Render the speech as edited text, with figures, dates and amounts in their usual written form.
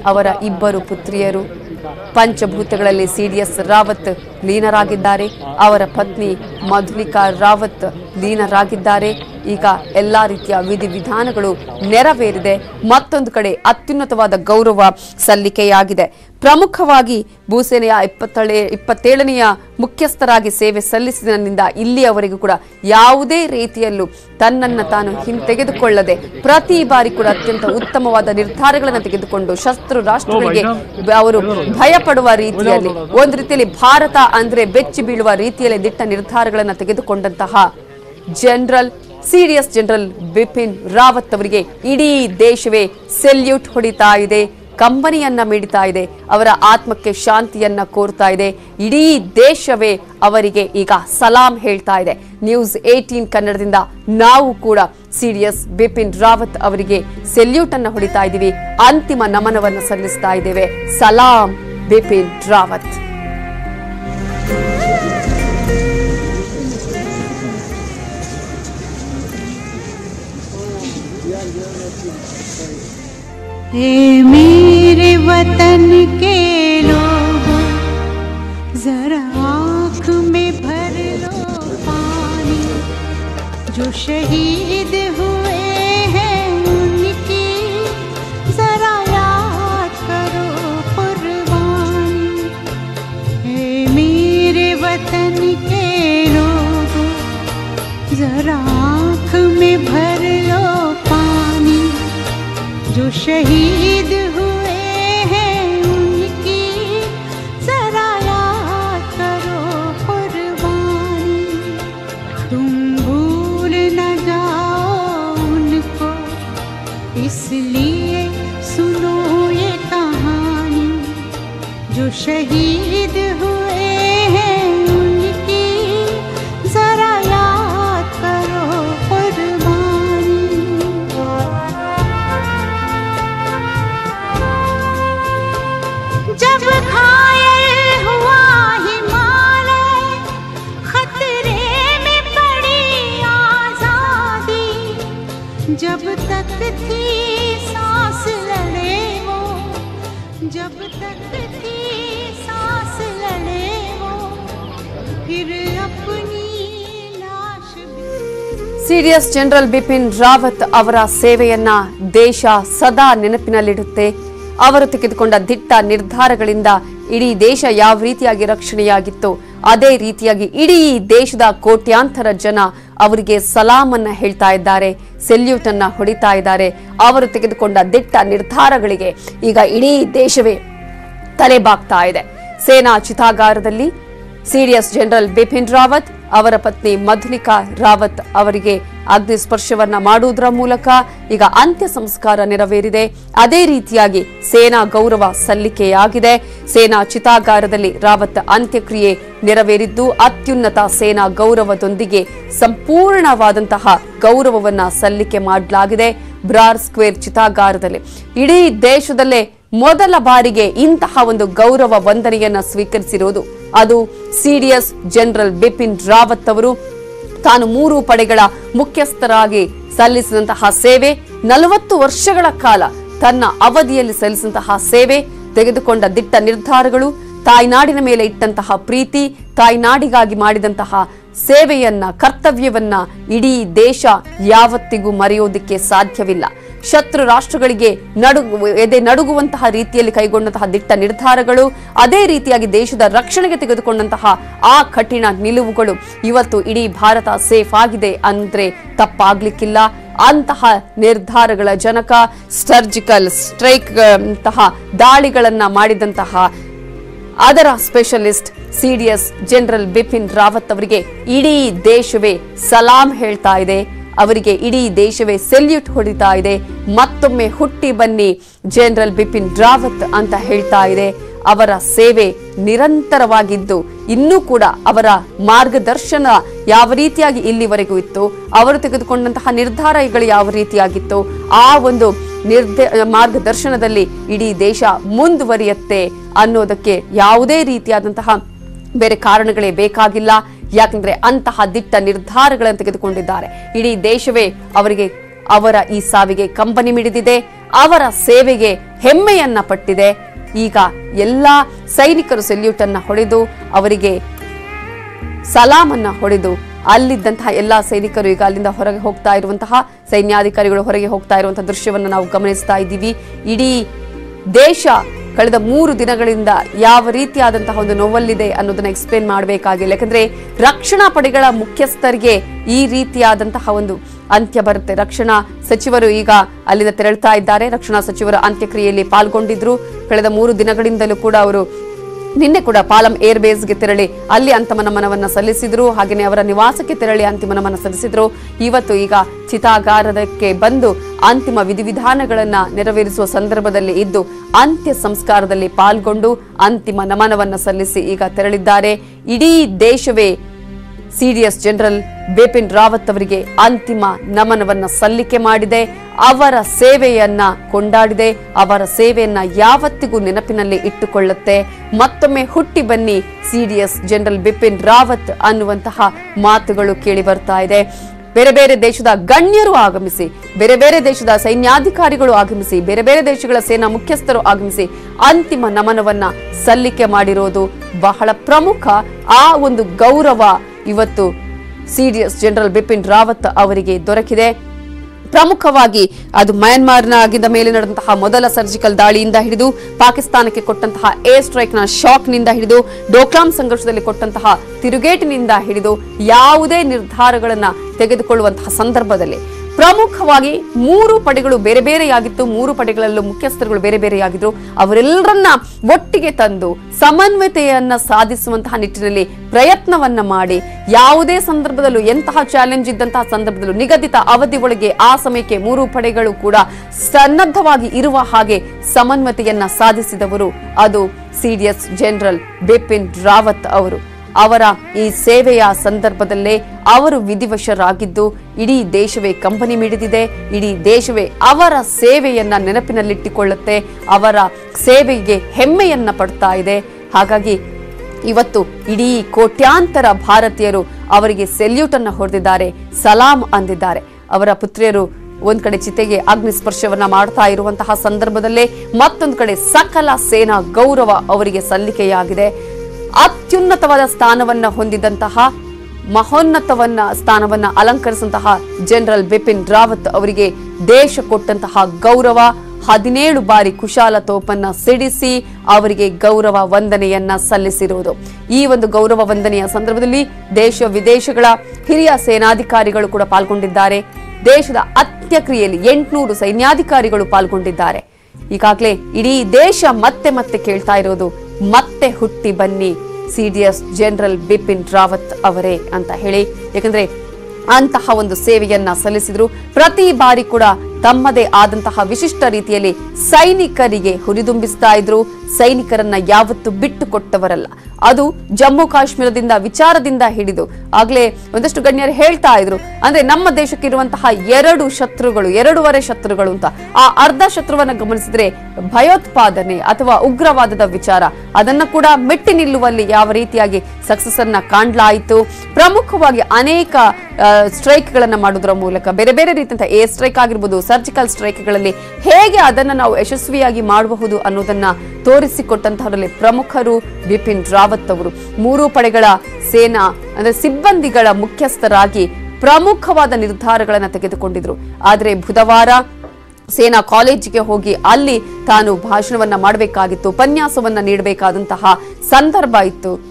ಅವರ ಇಬ್ಬರು ಪುತ್ರಿಯರು. ಪಂಚಭೂತಗಳಲ್ಲಿ ಸಿಡಿಎಸ್ ರಾವತ್ ಲೀನರಾಗಿದ್ದಾರೆ. ಅವರ ಪತ್ನಿ ಮಧುಲಿಕಾ ರಾವತ್ ಲೀನರಾಗಿದ್ದಾರೆ. ಈಗ ಎಲ್ಲಾ ರೀತಿಯ ವಿಧಿವಿಧಾನಗಳು ನೆರವೇರಿದೆ. ಮತ್ತೊಂದು ಕಡೆ ಅತ್ಯುನ್ನತವಾದ ಗೌರವ ಸಲ್ಲಿಕೆಯಾಗಿದೆ. ಪ್ರಮುಖವಾಗಿ ಭೂಸೇನೆಯ 27ನೆಯ ಮುಖ್ಯಸ್ಥರಾಗಿ ಸೇವೆ ಸಲ್ಲಿಸಿದನಿಂದ ಇಲ್ಲಿಯವರೆಗೂ ಕೂಡ ಯಾವುದೇ ರೀತಿಯಲ್ಲೂ ತನ್ನನ್ನು ತಾನು ಹಿಂತೆಗೆದುಕೊಳ್ಳದೆ ಪ್ರತಿ ಬಾರಿ ಕೂಡ ಅತ್ಯಂತ ಉತ್ತಮವಾದ ನಿರ್ಧಾರಗಳನ್ನು ತೆಗೆದುಕೊಂಡು ಶತ್ರು ರಾಷ್ಟ್ರಗಳಿಗೆ ಅವರು ಭಯಪಡುವ ರೀತಿಯಲ್ಲಿ, ಒಂದು ರೀತಿಯಲ್ಲಿ ಭಾರತ ಅಂದ್ರೆ ಬೆಚ್ಚಿ ಬೀಳುವ ರೀತಿಯಲ್ಲಿ ದಿಟ್ಟ ನಿರ್ಧಾರಗಳನ್ನು ತೆಗೆದುಕೊಂಡಂತಹ ಸಿಡಿಎಸ್ ಜನರಲ್ ಬಿಪಿನ್ ರಾವತ್ ಅವರಿಗೆ ಇಡೀ ದೇಶವೇ ಸೆಲ್ಯೂಟ್ ಹೊಡಿತಾ ಇದೆ, ಕಂಬನಿಯನ್ನ ಮಿಡಿತಾ ಇದೆ, ಅವರ ಆತ್ಮಕ್ಕೆ ಶಾಂತಿಯನ್ನ ಕೋರ್ತಾ ಇದೆ. ಇಡೀ ದೇಶವೇ ಅವರಿಗೆ ಈಗ ಸಲಾಂ ಹೇಳ್ತಾ ಇದೆ. ನ್ಯೂಸ್ 18 ಕನ್ನಡದಿಂದ ನಾವು ಕೂಡ ಸಿಡಿಎಸ್ ಬಿಪಿನ್ ರಾವತ್ ಅವರಿಗೆ ಸೆಲ್ಯೂಟ್ ಅನ್ನ ಹೊಡಿತಾ ಇದ್ದೀವಿ, ಅಂತಿಮ ನಮನವನ್ನು ಸಲ್ಲಿಸ್ತಾ ಇದ್ದೇವೆ. ಸಲಾಂ ಬಿಪಿನ್ ರಾವತ್. मेरे वतन के लोगों जरा आँख में भर लो पानी, जो शहीद हुए हैं उनकी जरा याद करो कुर्बानी। मेरे वतन के लोगों जरा आँख में भर लो पानी, जो शहीद हुए हैं उनकी जरा याद करो कुर्बानी। तुम भूल न जाओ उनको, इसलिए सुनो ये कहानी, जो शहीद हुए हैं उनकी जरा याद करो कुर्बानी। जब घायल हुआ हिमालय, खतरे में पड़ी आजादी, जब तक थी सांस लड़े वो, जब तक थी सांस लड़े वो, फिर अपनी लाश। ಸಿಡಿಎಸ್ ಜನರಲ್ ಬಿಪಿನ್ ರಾವತ್ ಅವರ ಸೇವೆಯನ್ನ ದೇಶ ಸದಾ ನೆನಪಿನಲ್ಲಿಡುತ್ತೆ. ಅವರು ತೆಗೆದುಕೊಂಡ ದಿಟ್ಟ ನಿರ್ಧಾರಗಳಿಂದ ಇಡೀ ದೇಶ ಯಾವ ರೀತಿಯಾಗಿ ರಕ್ಷಣೆಯಾಗಿತ್ತು, ಅದೇ ರೀತಿಯಾಗಿ ಇಡೀ ದೇಶದ ಕೋಟ್ಯಾಂತರ ಜನ ಅವರಿಗೆ ಸಲಾಮನ್ನ ಹೇಳ್ತಾ ಇದ್ದಾರೆ, ಸೆಲ್ಯೂಟ್ ಅನ್ನ ಹೊಡಿತಾ ಇದ್ದಾರೆ. ಅವರು ತೆಗೆದುಕೊಂಡ ದಿಟ್ಟ ನಿರ್ಧಾರಗಳಿಗೆ ಈಗ ಇಡೀ ದೇಶವೇ ತಲೆಬಾಗ್ತಾ ಇದೆ. ಸೇನಾ ಚಿತಾಗಾರದಲ್ಲಿ ಸಿಡಿಎಸ್ ಜನರಲ್ ಬಿಪಿನ್ ರಾವತ್ ಅವರ ಪತ್ನಿ ಮಧುಲಿಕಾ ರಾವತ್ ಅವರಿಗೆ ಅಗ್ನಿ ಸ್ಪರ್ಶವನ್ನ ಮಾಡುವುದರ ಮೂಲಕ ಈಗ ಅಂತ್ಯ ಸಂಸ್ಕಾರ ನೆರವೇರಿದೆ. ಅದೇ ರೀತಿಯಾಗಿ ಸೇನಾ ಗೌರವ ಸಲ್ಲಿಕೆಯಾಗಿದೆ. ಸೇನಾ ಚಿತಾಗಾರದಲ್ಲಿ ರಾವತ್ ಅಂತ್ಯಕ್ರಿಯೆ ನೆರವೇರಿದ್ದು ಅತ್ಯುನ್ನತ ಸೇನಾ ಗೌರವದೊಂದಿಗೆ ಸಂಪೂರ್ಣವಾದಂತಹ ಗೌರವವನ್ನ ಸಲ್ಲಿಕೆ ಮಾಡಲಾಗಿದೆ. ಬ್ರಾರ್ ಸ್ಕ್ವೇರ್ ಚಿತಾಗಾರದಲ್ಲಿ ಇಡೀ ದೇಶದಲ್ಲೇ ಮೊದಲ ಬಾರಿಗೆ ಇಂತಹ ಒಂದು ಗೌರವ ವಂದನೆಯನ್ನ ಸ್ವೀಕರಿಸಿರುವುದು ಅದು ಸಿಡಿಎಸ್ ಜನರಲ್ ಬಿಪಿನ್ ರಾವತ್ ಅವರು. ತಾನು 3 ಪಡೆಗಳ ಮುಖ್ಯಸ್ಥರಾಗಿ ಸಲ್ಲಿಸಿದಂತಹ ಸೇವೆ, 40 ವರ್ಷಗಳ ಕಾಲ ತನ್ನ ಅವಧಿಯಲ್ಲಿ ಸಲ್ಲಿಸಿದಂತಹ ಸೇವೆ, ತೆಗೆದುಕೊಂಡ ದಿಟ್ಟ ನಿರ್ಧಾರಗಳು, ತಾಯ್ನಾಡಿನ ಮೇಲೆ ಇಟ್ಟಂತಹ ಪ್ರೀತಿ, ತಾಯ್ನಾಡಿಗಾಗಿ ಮಾಡಿದಂತಹ ಸೇವೆಯನ್ನ, ಕರ್ತವ್ಯವನ್ನ ಇಡೀ ದೇಶ ಯಾವತ್ತಿಗೂ ಮರೆಯೋದಕ್ಕೆ ಸಾಧ್ಯವಿಲ್ಲ. ಶತ್ರು ರಾಷ್ಟ್ರಗಳಿಗೆ ಎದೆ ನಡುಗುವಂತಹ ರೀತಿಯಲ್ಲಿ ಕೈಗೊಂಡಂತಹ ದಿಟ್ಟ ನಿರ್ಧಾರಗಳು, ಅದೇ ರೀತಿಯಾಗಿ ದೇಶದ ರಕ್ಷಣೆಗೆ ತೆಗೆದುಕೊಂಡಂತಹ ಆ ಕಠಿಣ ನಿಲುವುಗಳು ಇವತ್ತು ಇಡೀ ಭಾರತ ಸೇಫ್ ಆಗಿದೆ ಅಂದ್ರೆ ತಪ್ಪಾಗ್ಲಿಕ್ಕಿಲ್ಲ. ಅಂತಹ ನಿರ್ಧಾರಗಳ ಜನಕ, ಸರ್ಜಿಕಲ್ ಸ್ಟ್ರೈಕ್ ಅಂತಹ ದಾಳಿಗಳನ್ನ ಮಾಡಿದಂತಹ ಅದರ specialist CDS general Bipin Rawat ಅವರಿಗೆ ಇಡೀ ದೇಶವೇ ಸಲಾಂ ಹೇಳ್ತಾ ಇದೆ. ಅವರಿಗೆ ಇಡೀ ದೇಶವೇ ಸೆಲ್ಯೂಟ್ ಹೊಡಿತಾ ಇದೆ. ಮತ್ತೊಮ್ಮೆ ಹುಟ್ಟಿ ಬನ್ನಿ ಜನರಲ್ ಬಿಪಿನ್ ರಾವತ್ ಅಂತ ಹೇಳ್ತಾ ಇದೆ. ಅವರ ಸೇವೆ ನಿರಂತರವಾಗಿದ್ದು ಇನ್ನೂ ಕೂಡ ಅವರ ಮಾರ್ಗದರ್ಶನ ಯಾವ ರೀತಿಯಾಗಿ ಇಲ್ಲಿವರೆಗೂ ಇತ್ತು, ಅವರು ತೆಗೆದುಕೊಂಡಂತಹ ನಿರ್ಧಾರಗಳು ಯಾವ ರೀತಿಯಾಗಿತ್ತು, ಆ ಒಂದು ಮಾರ್ಗದರ್ಶನದಲ್ಲಿ ಇಡೀ ದೇಶ ಮುಂದುವರಿಯುತ್ತೆ ಅನ್ನೋದಕ್ಕೆ ಯಾವುದೇ ರೀತಿಯಾದಂತಹ ಬೇರೆ ಕಾರಣಗಳೇ ಬೇಕಾಗಿಲ್ಲ. ಯಾಕಂದ್ರೆ ಅಂತಹ ದಿಟ್ಟ ನಿರ್ಧಾರಗಳನ್ನು ತೆಗೆದುಕೊಂಡಿದ್ದಾರೆ. ಇಡೀ ದೇಶವೇ ಅವರ ಈ ಸಾವಿಗೆ ಕಂಬನಿ ಮಿಡಿದಿದೆ. ಅವರ ಸೇವೆಗೆ ಹೆಮ್ಮೆಯನ್ನ ಪಟ್ಟಿದೆ. ಈಗ ಎಲ್ಲಾ ಸೈನಿಕರು ಸೆಲ್ಯೂಟ್ ಅನ್ನ ಹೊಡೆದು ಅವರಿಗೆ ಸಲಾಮನ್ನ ಹೊಡೆದು ಅಲ್ಲಿದ್ದಂತಹ ಎಲ್ಲಾ ಸೈನಿಕರು ಈಗ ಅಲ್ಲಿಂದ ಹೊರಗೆ ಹೋಗ್ತಾ ಇರುವಂತಹ ಸೈನ್ಯಾಧಿಕಾರಿಗಳು ಹೊರಗೆ ಹೋಗ್ತಾ ಇರುವಂತಹ ದೃಶ್ಯವನ್ನು ನಾವು ಗಮನಿಸ್ತಾ ಇದ್ದೀವಿ. ಇಡೀ ದೇಶ ಕಳೆದ 3 ದಿನಗಳಿಂದ ಯಾವ ರೀತಿಯಾದಂತಹ ಒಂದು ನೋವಲ್ಲಿದೆ ಅನ್ನೋದನ್ನ ಎಕ್ಸ್ಪ್ಲೇನ್ ಮಾಡಬೇಕಾಗಿಲ್ಲ. ಯಾಕಂದ್ರೆ ರಕ್ಷಣಾ ಪಡೆಗಳ ಮುಖ್ಯಸ್ಥರಿಗೆ ಈ ರೀತಿಯಾದಂತಹ ಒಂದು ಅಂತ್ಯ ಬರುತ್ತೆ. ರಕ್ಷಣಾ ಸಚಿವರು ಈಗ ಅಲ್ಲಿಂದ ತೆರಳ್ತಾ ಇದ್ದಾರೆ. ರಕ್ಷಣಾ ಸಚಿವರು ಅಂತ್ಯಕ್ರಿಯೆಯಲ್ಲಿ ಪಾಲ್ಗೊಂಡಿದ್ರು. ಕಳೆದ 3 ದಿನಗಳಿಂದಲೂ ಕೂಡ ಅವರು ನಿನ್ನೆ ಕೂಡ ಪಾಲಂ ಏರ್ ಬೇಸ್ಗೆ ತೆರಳಿ ಅಲ್ಲಿ ಅಂತಿಮ ನಮನವನ್ನ ಸಲ್ಲಿಸಿದ್ರು. ಹಾಗೆಯೇ ಅವರ ನಿವಾಸಕ್ಕೆ ತೆರಳಿ ಅಂತಿಮ ನಮನ ಸಲ್ಲಿಸಿದ್ರು. ಇವತ್ತು ಈಗ ಚಿತಾಗಾರಕ್ಕೆ ಬಂದು ಅಂತಿಮ ವಿಧಿವಿಧಾನಗಳನ್ನ ನೆರವೇರಿಸುವ ಸಂದರ್ಭದಲ್ಲಿ ಇದ್ದು ಅಂತ್ಯ ಸಂಸ್ಕಾರದಲ್ಲಿ ಪಾಲ್ಗೊಂಡು ಅಂತಿಮ ನಮನವನ್ನ ಸಲ್ಲಿಸಿ ಈಗ ತೆರಳಿದ್ದಾರೆ. ಇಡೀ ದೇಶವೇ ಸಿಡಿಎಸ್ ಜನರಲ್ ಬಿಪಿನ್ ರಾವತ್ ಅವರಿಗೆ ಅಂತಿಮ ನಮನವನ್ನ ಸಲ್ಲಿಕೆ ಮಾಡಿದೆ. ಅವರ ಸೇವೆಯನ್ನ ಕೊಂಡಾಡಿದೆ. ಅವರ ಸೇವೆಯನ್ನ ಯಾವತ್ತಿಗೂ ನೆನಪಿನಲ್ಲಿ ಇಟ್ಟುಕೊಳ್ಳುತ್ತೆ. ಮತ್ತೊಮ್ಮೆ ಹುಟ್ಟಿ ಬನ್ನಿ ಸಿಡಿಎಸ್ ಜನರಲ್ ಬಿಪಿನ್ ರಾವತ್ ಅನ್ನುವಂತಹ ಮಾತುಗಳು ಕೇಳಿ ಬರ್ತಾ ಇದೆ. ಬೇರೆ ಬೇರೆ ದೇಶದ ಗಣ್ಯರು ಆಗಮಿಸಿ, ಬೇರೆ ಬೇರೆ ದೇಶದ ಸೈನ್ಯಾಧಿಕಾರಿಗಳು ಆಗಮಿಸಿ, ಬೇರೆ ಬೇರೆ ದೇಶಗಳ ಸೇನಾ ಮುಖ್ಯಸ್ಥರು ಆಗಮಿಸಿ ಅಂತಿಮ ನಮನವನ್ನ ಸಲ್ಲಿಕೆ ಮಾಡಿರೋದು ಬಹಳ ಪ್ರಮುಖ. ಆ ಒಂದು ಗೌರವ ಇವತ್ತು ಸಿಡಿಎಸ್ ಜನರಲ್ ಬಿಪಿನ್ ರಾವತ್ ಅವರಿಗೆ ದೊರಕಿದೆ. ಪ್ರಮುಖವಾಗಿ ಅದು ಮಯನ್ಮಾರ್ನ ಮೇಲೆ ನಡೆದಂತಹ ಮೊದಲ ಸರ್ಜಿಕಲ್ ದಾಳಿಯಿಂದ ಹಿಡಿದು ಪಾಕಿಸ್ತಾನಕ್ಕೆ ಕೊಟ್ಟಂತಹ ಏರ್ ಸ್ಟ್ರೈಕ್ನ ಶಾಕ್ನಿಂದ ಹಿಡಿದು ಡೋಕ್ಲಾಂ ಸಂಘರ್ಷದಲ್ಲಿ ಕೊಟ್ಟಂತಹ ತಿರುಗೇಟಿನಿಂದ ಹಿಡಿದು ಯಾವುದೇ ನಿರ್ಧಾರಗಳನ್ನ ತೆಗೆದುಕೊಳ್ಳುವಂತಹ ಸಂದರ್ಭದಲ್ಲಿ ಪ್ರಮುಖವಾಗಿ 3 ಪಡೆಗಳು ಬೇರೆ ಬೇರೆಯಾಗಿತ್ತು. 3 ಪಡೆಗಳಲ್ಲೂ ಮುಖ್ಯಸ್ಥರುಗಳು ಬೇರೆ ಬೇರೆಯಾಗಿದ್ರು. ಅವರೆಲ್ಲರನ್ನ ಒಟ್ಟಿಗೆ ತಂದು ಸಮನ್ವಯತೆಯನ್ನ ಸಾಧಿಸುವಂತಹ ನಿಟ್ಟಿನಲ್ಲಿ ಪ್ರಯತ್ನವನ್ನ ಮಾಡಿ ಯಾವುದೇ ಸಂದರ್ಭದಲ್ಲೂ ಎಂತಹ ಚಾಲೆಂಜ್ ಇದ್ದಂತಹ ಸಂದರ್ಭದಲ್ಲೂ ನಿಗದಿತ ಅವಧಿ ಒಳಗೆ ಆ ಸಮಯಕ್ಕೆ 3 ಪಡೆಗಳು ಕೂಡ ಸನ್ನದ್ಧವಾಗಿ ಇರುವ ಹಾಗೆ ಸಮನ್ವಯತೆಯನ್ನ ಸಾಧಿಸಿದವರು ಅದು ಸಿಡಿಎಸ್ ಜನರಲ್ ಬಿಪಿನ್ ರಾವತ್ ಅವರು. ಅವರ ಈ ಸೇವೆಯ ಸಂದರ್ಭದಲ್ಲೇ ಅವರು ವಿಧಿವಶರಾಗಿದ್ದು ಇಡೀ ದೇಶವೇ ಕಂಬನಿ ಮಿಡಿದಿದೆ. ಇಡೀ ದೇಶವೇ ಅವರ ಸೇವೆಯನ್ನ ನೆನಪಿನಲ್ಲಿಟ್ಟುಕೊಳ್ಳುತ್ತೆ. ಅವರ ಸೇವೆಗೆ ಹೆಮ್ಮೆಯನ್ನ ಪಡ್ತಾ ಇದೆ. ಹಾಗಾಗಿ ಇವತ್ತು ಇಡೀ ಕೋಟ್ಯಾಂತರ ಭಾರತೀಯರು ಅವರಿಗೆ ಸೆಲ್ಯೂಟ್ ಅನ್ನ ಹೊಡೆದಿದ್ದಾರೆ, ಸಲಾಂ ಅಂದಿದ್ದಾರೆ. ಅವರ ಪುತ್ರಿಯರು ಒಂದ್ ಕಡೆ ಚಿತೆಗೆ ಅಗ್ನಿ ಸ್ಪರ್ಶವನ್ನ ಮಾಡ್ತಾ ಇರುವಂತಹ ಸಂದರ್ಭದಲ್ಲೇ ಮತ್ತೊಂದು ಕಡೆ ಸಕಲ ಸೇನಾ ಗೌರವ ಅವರಿಗೆ ಸಲ್ಲಿಕೆಯಾಗಿದೆ. ಅತ್ಯುನ್ನತವಾದ ಸ್ಥಾನವನ್ನ ಹೊಂದಿದಂತಹ ಮಹೋನ್ನತವನ್ನ ಸ್ಥಾನವನ್ನ ಅಲಂಕರಿಸಿದಂತಹ ಜನರಲ್ ಬಿಪಿನ್ ರಾವತ್ ಅವರಿಗೆ ದೇಶ ಕೊಟ್ಟಂತಹ ಗೌರವ 17 ಬಾರಿ ಕುಶಾಲ ತೋಪನ್ನ ಸಿಡಿಸಿ ಅವರಿಗೆ ಗೌರವ ವಂದನೆಯನ್ನ ಸಲ್ಲಿಸಿರುವುದು. ಈ ಒಂದು ಗೌರವ ವಂದನೆಯ ಸಂದರ್ಭದಲ್ಲಿ ದೇಶ ವಿದೇಶಗಳ ಹಿರಿಯ ಸೇನಾಧಿಕಾರಿಗಳು ಕೂಡ ಪಾಲ್ಗೊಂಡಿದ್ದಾರೆ. ದೇಶದ ಅಂತ್ಯಕ್ರಿಯೆಯಲ್ಲಿ 800 ಸೈನ್ಯಾಧಿಕಾರಿಗಳು ಪಾಲ್ಗೊಂಡಿದ್ದಾರೆ. ಈಗಾಗಲೇ ಇಡೀ ದೇಶ ಮತ್ತೆ ಮತ್ತೆ ಕೇಳ್ತಾ ಇರೋದು ಮತ್ತೆ ಹುಟ್ಟಿ ಬನ್ನಿ ಸಿಡಿಎಸ್ ಜನರಲ್ ಬಿಪಿನ್ ರಾವತ್ ಅವರೇ ಅಂತ ಹೇಳಿ. ಯಾಕಂದ್ರೆ ಅಂತಹ ಒಂದು ಸೇವೆಯನ್ನ ಸಲ್ಲಿಸಿದ್ರು. ಪ್ರತಿ ಬಾರಿ ಕೂಡ ತಮ್ಮದೇ ಆದಂತಹ ವಿಶಿಷ್ಟ ರೀತಿಯಲ್ಲಿ ಸೈನಿಕರಿಗೆ ಹುರಿದುಂಬಿಸ್ತಾ ಇದ್ರು. ಸೈನಿಕರನ್ನ ಯಾವತ್ತು ಬಿಟ್ಟು ಕೊಟ್ಟವರಲ್ಲ. ಅದು ಜಮ್ಮು ಕಾಶ್ಮೀರದಿಂದ ವಿಚಾರದಿಂದ ಹಿಡಿದು ಆಗ್ಲೇ ಒಂದಷ್ಟು ಗಣ್ಯರು ಹೇಳ್ತಾ ಇದ್ರು, ಅಂದ್ರೆ ನಮ್ಮ ದೇಶಕ್ಕಿರುವಂತಹ 2 ಶತ್ರುಗಳು 2.5 ಶತ್ರುಗಳು ಅಂತ. ಆ ಅರ್ಧ ಶತ್ರುವನ್ನ ಗಮನಿಸಿದ್ರೆ ಭಯೋತ್ಪಾದನೆ ಅಥವಾ ಉಗ್ರವಾದದ ವಿಚಾರ, ಅದನ್ನ ಕೂಡ ಮೆಟ್ಟಿ ನಿಲ್ಲುವಲ್ಲಿ ಯಾವ ರೀತಿಯಾಗಿ ಸಕ್ಸಸ್ ಅನ್ನ ಕಾಣಲಾಯಿತು. ಪ್ರಮುಖವಾಗಿ ಅನೇಕ ಸ್ಟ್ರೈಕ್ ಗಳನ್ನ ಮಾಡುವುದರ ಮೂಲಕ ಬೇರೆ ಬೇರೆ ರೀತಿಯ ಏರ್ ಸ್ಟ್ರೈಕ್ ಆಗಿರ್ಬೋದು, ಸರ್ಜಿಕಲ್ ಸ್ಟ್ರೈಕ್ಗಳಲ್ಲಿ ಹೇಗೆ ಅದನ್ನ ನಾವು ಯಶಸ್ವಿಯಾಗಿ ಮಾಡಬಹುದು ಅನ್ನೋದನ್ನ ತೋರಿಸಿಕೊಟ್ಟಂತಹವರಲ್ಲಿ ಪ್ರಮುಖರು ಬಿಪಿನ್ ರಾವತ್ ಅವರು. 3 ಪಡೆಗಳ ಸೇನಾ ಅಂದ್ರೆ ಸಿಬ್ಬಂದಿಗಳ ಮುಖ್ಯಸ್ಥರಾಗಿ ಪ್ರಮುಖವಾದ ನಿರ್ಧಾರಗಳನ್ನು ತೆಗೆದುಕೊಂಡಿದ್ರು. ಆದರೆ ಬುಧವಾರ ಸೇನಾ ಕಾಲೇಜಿಗೆ ಹೋಗಿ ಅಲ್ಲಿ ತಾನು ಭಾಷಣವನ್ನ ಮಾಡಬೇಕಾಗಿತ್ತು, ಉಪನ್ಯಾಸವನ್ನ ನೀಡಬೇಕಾದಂತಹ ಸಂದರ್ಭ ಇತ್ತು.